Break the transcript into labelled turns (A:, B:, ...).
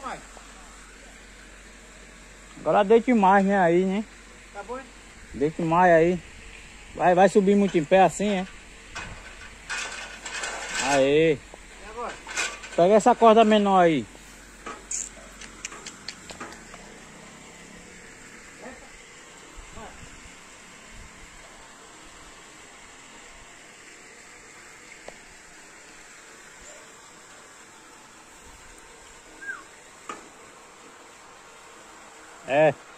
A: mais.
B: Agora deite mais, né, aí, né?
A: Tá bom, hein?
B: Deite mais aí. Vai subir muito em pé assim, é? Aê.
A: E agora?
B: Pega essa corda menor aí. É.